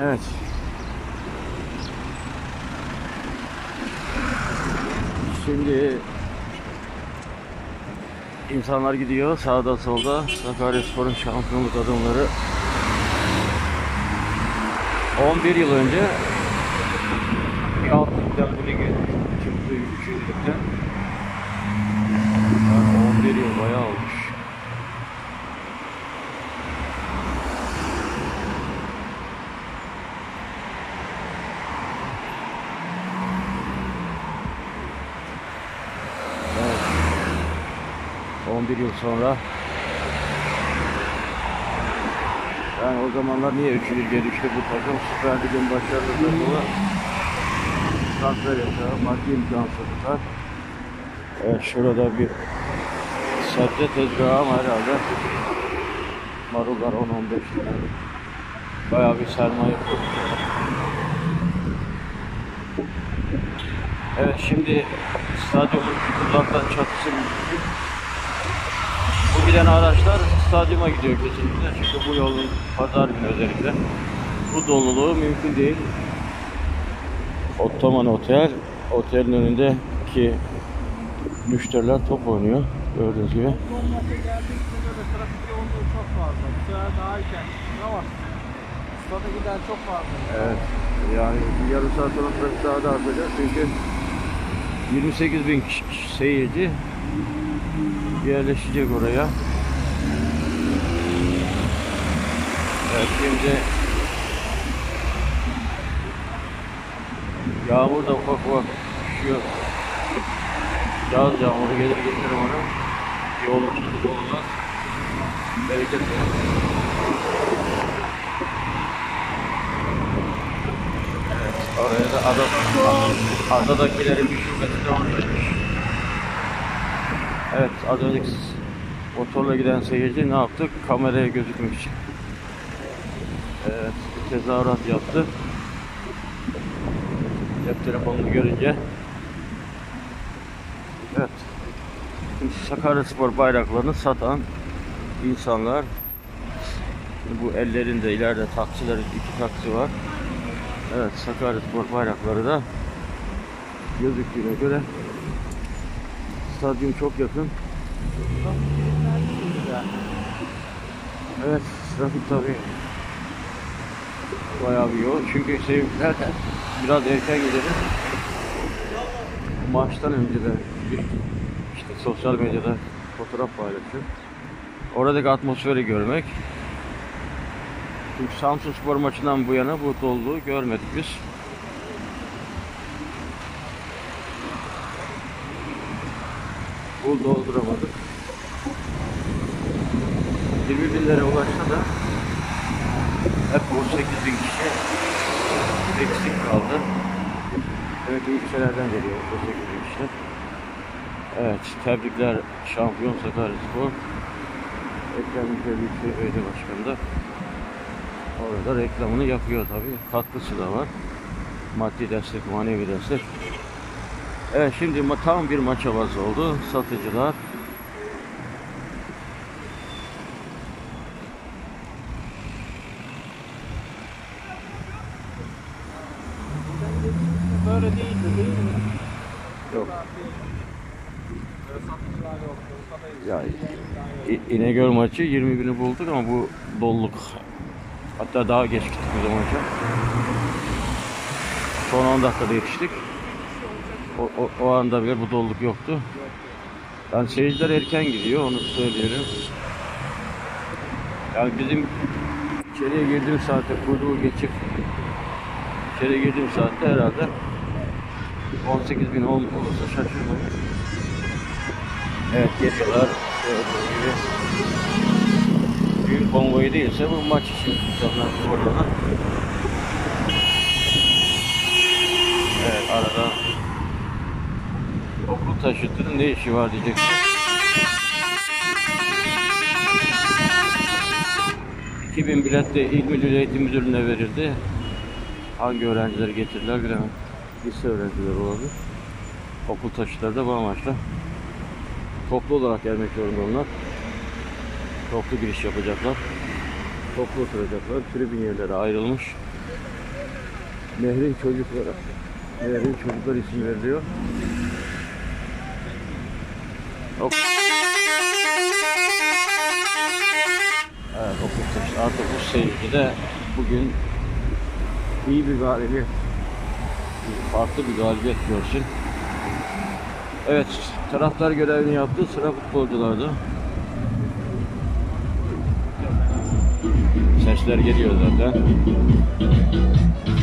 Evet. Şimdi insanlar gidiyor sağda solda. Sakaryaspor'un şampiyonluk adımları 11 yıl önce bir alt ligden bu lige çıktı, 3. ligden. Yani 11 yıl bayağı olmuş. Evet. 11 yıl sonra. Yani o zamanlar niye 3. lige düştü bu takım? Süper Lig'in başarılı takımı transfer yasağı, maddi imkansızlıklar. Evet, şurada bir sebze tezgahı ama herhalde marullar 10-15 lira. Bayağı bir sermaye kurdu. Evet, şimdi stadyumun uzaktan çatısı mümkün. Bu giden araçlar stadyuma gidiyor kesinlikle. Çünkü bu yolun pazar günü özellikle bu doluluğu mümkün değil. Ottoman Otel, otelin önündeki müşteriler top oynuyor gördüğünüz gibi. Son maça geldiğimizde göre trafik yoğunluğu çok fazla. Bu sefer daha erken. Yavaş. Stada giden çok fazla. Evet, yani bir yarım saat sonra trafik daha da artacak çünkü 28.000 seyirci yerleşecek oraya. Evet, şimdi yağmur da ufak ufak düşüyor. Yağız yağmuru gelir getirir onu. Yolun tutup olmaz. Bereket verir. Evet, oraya da adadakilerin bir şubesi de oradaymış. Evet, az önceki motorla giden seyirci ne yaptı? Kameraya gözükmek için. Evet, bir tezahürat yaptı. Cep telefonunu görünce. Evet. Şimdi Sakaryaspor bayraklarını satan insanlar. Şimdi bu ellerinde ileride taksilerin 2 taksi var. Evet, Sakaryaspor bayrakları da gözüktüğüne göre stadyum çok yakın. Evet, trafik tabii bayağı bir yoğun. Çünkü seyirciler biraz erken gidelim. Maçtan önce de işte sosyal medyada fotoğraf paylaşıyor. Oradaki atmosferi görmek. Çünkü Samsunspor maçından bu yana bu doluluğu görmedik biz. Bu dolduramadık. 20.000'lere ulaşsa da hep 18.000 kişi eksik kaldı. Evet, ülkelerden geliyor 18.000 kişi. Evet, tebrikler şampiyon Sakaryaspor. Ekrem Büyükşehir Belediye Başkanı da orada reklamını yapıyor tabii. Katkısı da var. Maddi destek, manevi destek. Evet, şimdi tam bir maç havası oldu. Satıcılar. Böyle değildi değil mi? Yok. Böyle satışlar yoktu. Ya İnegöl maçı 20.000'i bulduk ama bu doluluk. Hatta daha geç gittik o maça. Son 10 dakikada yetiştik. O anda bile bu doluluk yoktu. Yani seyirciler erken gidiyor, onu söyleyelim. Yani bizim içeriye girdiğim saatte kuyruğu geçip içeriye girdiğim saatte herhalde 18.000 olursa şaşırmayın. Evet, geliyorlar. Düğün konvoyu değilse bu maç için insanlar oradan. Evet, arada okul taşıtının ne işi var diyeceksin. 2000 bilet de İl Milli Eğitim Müdürlüğü'ne verildi. Hangi öğrencileri getirdiler bilemem. Lise öğrencileri olabilir. Okul taşıtları da bu amaçla toplu olarak gelmek zorunda onlar. Toplu giriş yapacaklar. Toplu oturacaklar. Tribün yerleri ayrılmış. Nehrin çocukları. Nehrin çocukları isim veriliyor. Evet, Otobüs seyircide bugün iyi bir galibiyet, farklı bir galibiyet görsün. Evet, taraftar görevini yaptı, sıra futbolcularda. Sesler geliyor zaten.